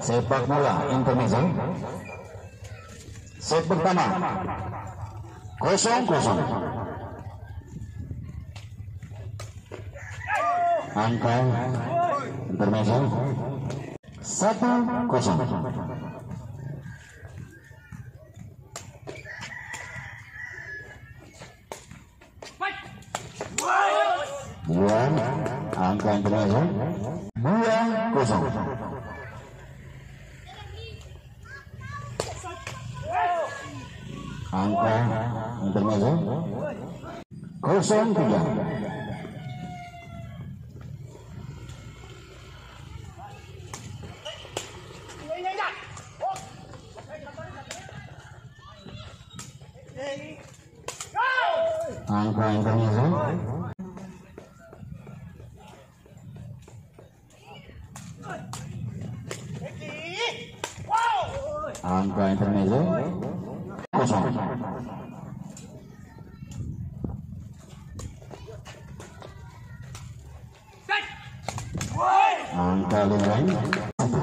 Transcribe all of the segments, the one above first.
Sepak bola intermezzo. Set pertama 0-0. Angka intermezzo 1-0. Dua angka intermezzo 2-0. Angka intermezzo 0-3. Angka intermezzo 0. Angka lingkungan 1.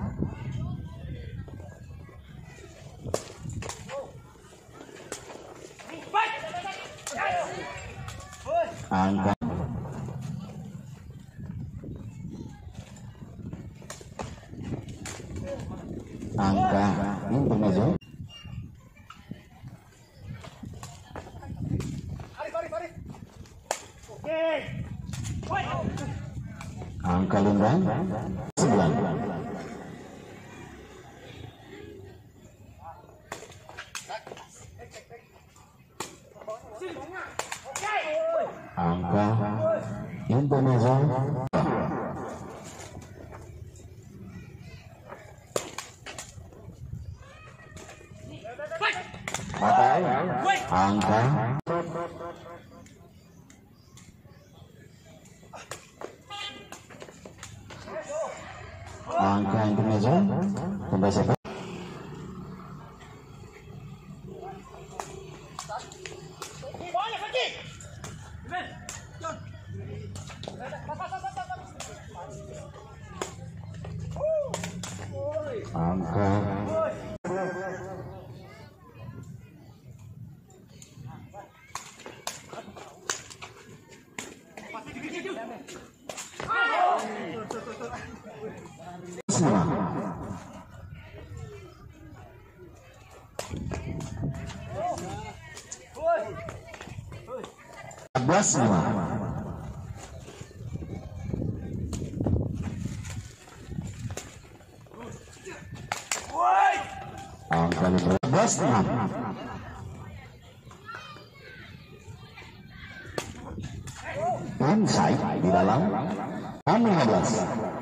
Angka intermezzo angka lingkungan 9. Angka intermezzo 4. Angka intermezzo tambah 1. Angka semua. Semua. Angka 15. Inside di dalam 15.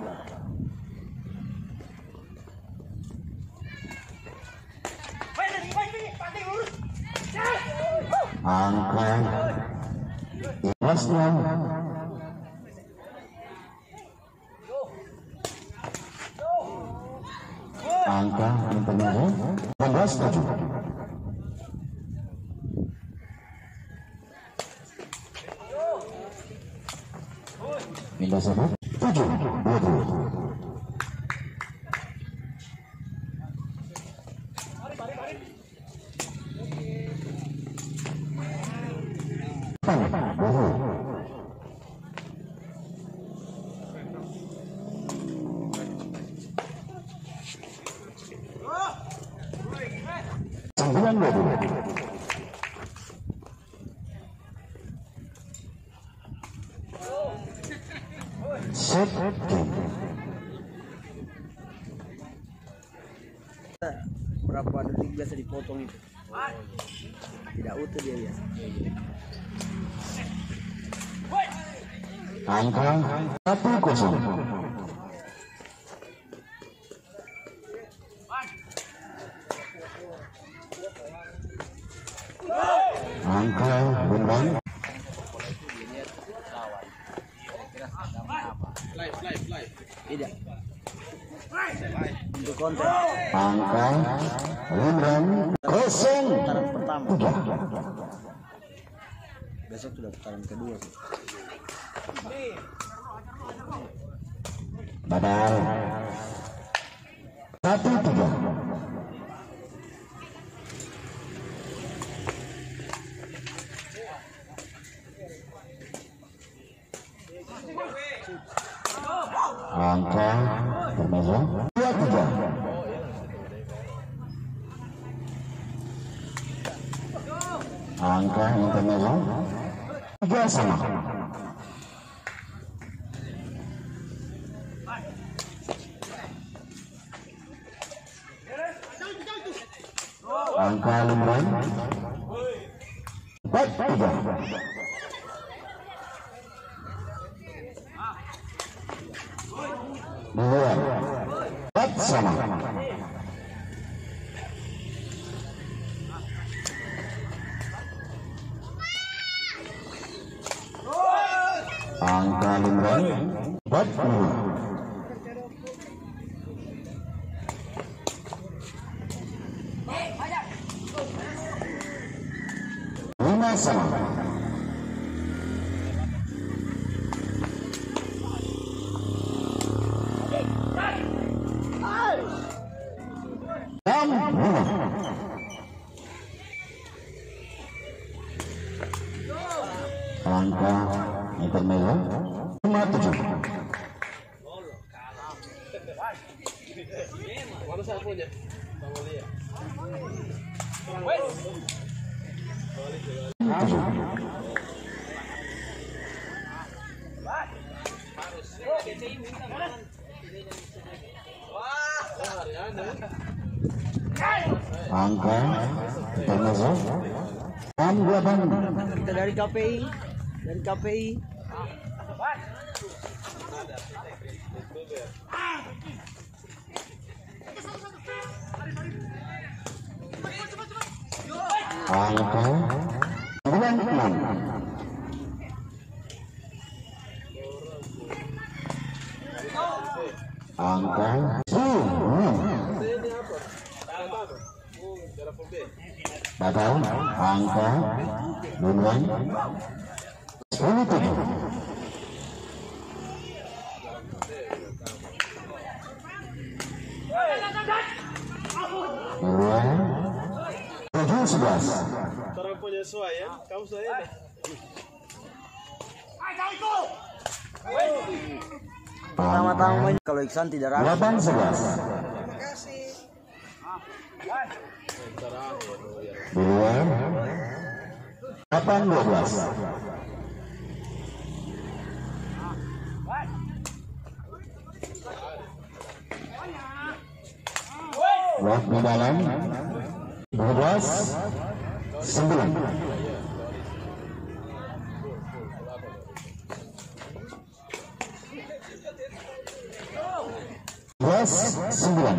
Angka 15. Angka intermezzo 18-7. Pindah 1 7-20. Set berapa detik biasa dipotong itu? Tidak utuh dia biasa. angka 1-0. Angka benar. Live. Tidak. Untuk konten. Angka benar. 0 putaran pertama. 3. Besok sudah putaran kedua sih. Badal 1-3. Angka intermezzo 2-3. Angka intermezzo 3-3. Angka lumayan 4-3. Dua 4-sama. Angka lumayan 4-2. 5-sama. Angka intermezzo 5-7. Angka intermezzo 6-8. Kita dari KPI. Angka 9-6. Angka 10. Batal. Angka 10-7. Dua 7-11. Orang punya suai ya, kamu suai deh. Pertama-tama kalau Iksan tidak ragu. 8-11. Dua 8-12. Blok di dalam 12-9. 12-9.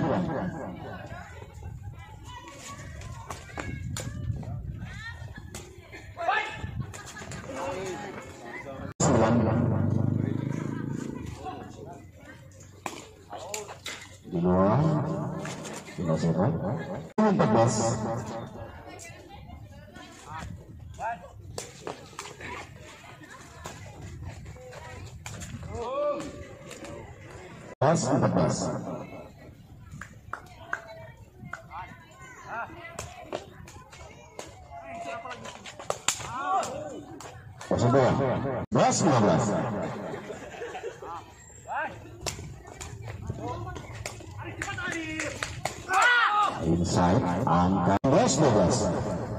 Di luar tidak sehat 14. Pas 14. Persebaya 11-15. Inside angka 11-12.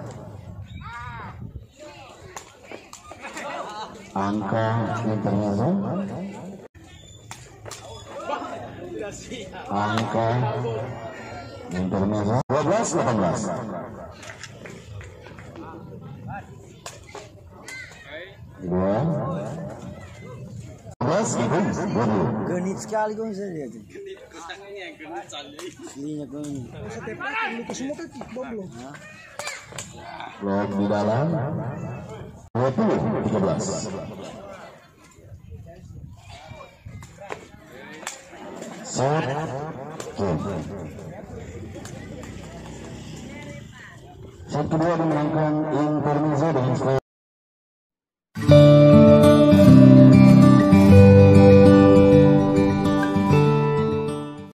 Angka intermezzo. Angka intermezzo 12-18. Dua 12 Genit sekali kau bisa lihat. Aslinya kau ini. blok di dalam 20-13. Set game. Set kedua dimenangkan intermezzo dengan skor